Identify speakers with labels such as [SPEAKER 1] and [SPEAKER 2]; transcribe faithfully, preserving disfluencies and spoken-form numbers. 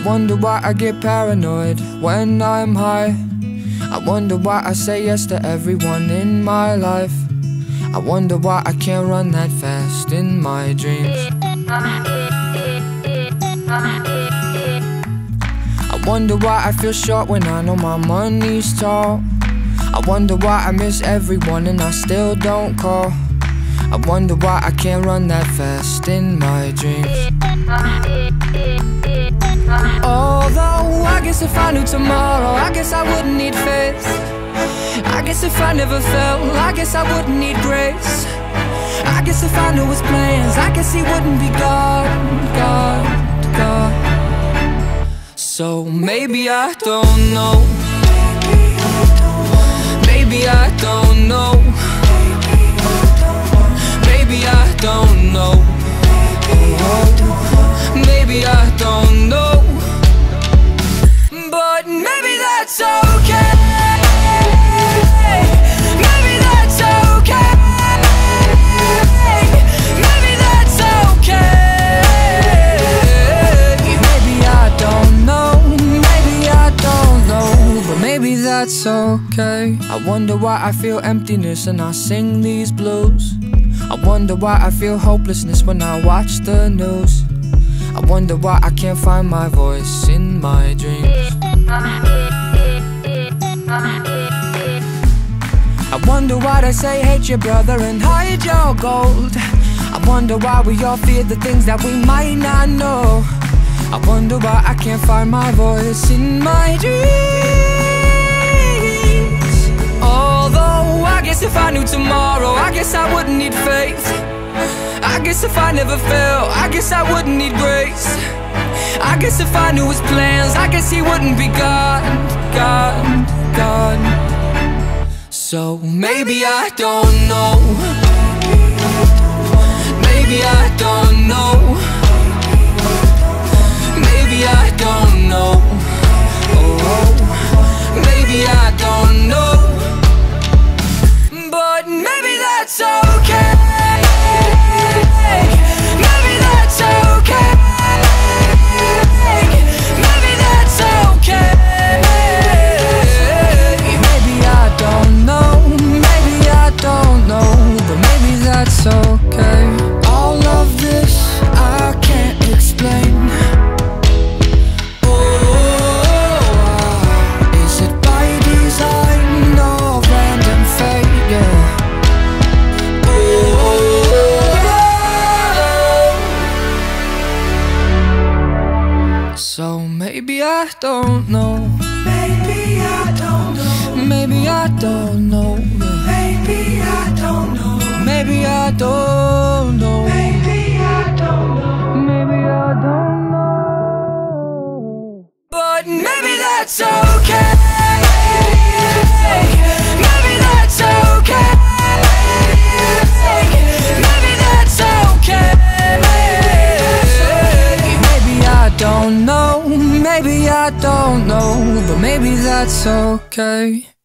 [SPEAKER 1] wonder why I get paranoid when I'm high. I wonder why I say yes to everyone in my life. I wonder why I can't run that fast in my dreams. I wonder why I feel short when I know my money's tall. I wonder why I miss everyone and I still don't call. I wonder why I can't run that fast in my dreams. Although I guess if I knew tomorrow, I guess I wouldn't need faith. I guess if I never fell, I guess I wouldn't need grace. I guess if I knew his plans, I guess he wouldn't be God, God, God. So maybe I don't know. Maybe I don't know. Maybe I don't know. Maybe I don't know. But maybe that's okay. Maybe that's okay. Maybe that's okay. Maybe I don't know. Maybe I don't know. But maybe that's okay. I wonder why I feel emptiness and I sing these blues. I wonder why I feel hopelessness when I watch the news. I wonder why I can't find my voice in my dreams. I wonder why they say hate your brother and hide your gold. I wonder why we all fear the things that we might not know. I wonder why I can't find my voice in my dreams. Although I guess if I knew tomorrow, I guess I wouldn't need faith. I guess if I never fell, I guess I wouldn't need grace. I guess if I knew his plans, I guess he wouldn't be God, God, God. So maybe I don't know. Maybe I don't know. Maybe I don't know. Oh, maybe I don't know. But maybe that's okay. Maybe that's okay. Maybe that's okay. Maybe I don't know. Maybe I don't know. But maybe that's okay. All of this I can't explain. So maybe I don't know.
[SPEAKER 2] Maybe I don't know.
[SPEAKER 1] Maybe I don't know.
[SPEAKER 2] Maybe I don't know.
[SPEAKER 1] Maybe I don't know.
[SPEAKER 2] Maybe I don't know.
[SPEAKER 1] Maybe I don't know. But maybe that's okay. Maybe that's okay. Maybe that's okay. Maybe I don't know. Maybe I don't know. But maybe that's okay.